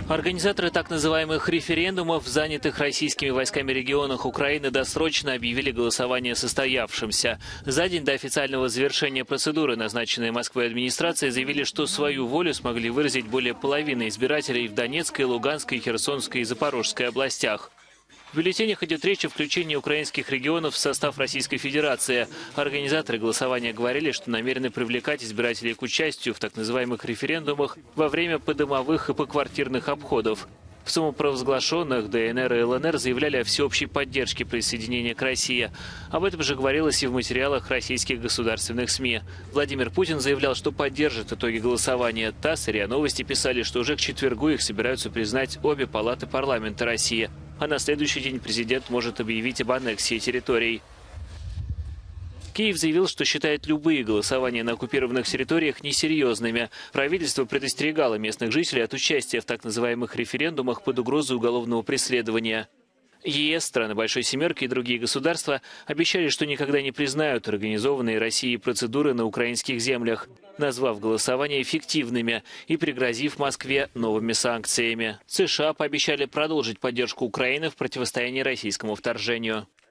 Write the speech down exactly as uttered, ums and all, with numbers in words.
Организаторы так называемых референдумов в занятых российскими войсками регионах Украины досрочно объявили голосование состоявшимся. За день до официального завершения процедуры, назначенной Москвой администрацией, заявили, что свою волю смогли выразить более половины избирателей в Донецкой, Луганской, Херсонской и Запорожской областях. В бюллетенях идет речь о включении украинских регионов в состав Российской Федерации. Организаторы голосования говорили, что намерены привлекать избирателей к участию в так называемых референдумах во время подомовых и поквартирных обходов. В самопровозглашенных ДНР и ЛНР заявляли о всеобщей поддержке присоединения к России. Об этом же говорилось и в материалах российских государственных СМИ. Владимир Путин заявлял, что поддержит итоги голосования. ТАСС и РИА Новости писали, что уже к четвергу их собираются признать обе палаты парламента России. А на следующий день президент может объявить об аннексии территорий. Киев заявил, что считает любые голосования на оккупированных территориях несерьезными. Правительство предостерегало местных жителей от участия в так называемых референдумах под угрозой уголовного преследования. ЕС, страны Большой Семерки и другие государства обещали, что никогда не признают организованные Россией процедуры на украинских землях, назвав голосования фиктивными и пригрозив Москве новыми санкциями. США пообещали продолжить поддержку Украины в противостоянии российскому вторжению.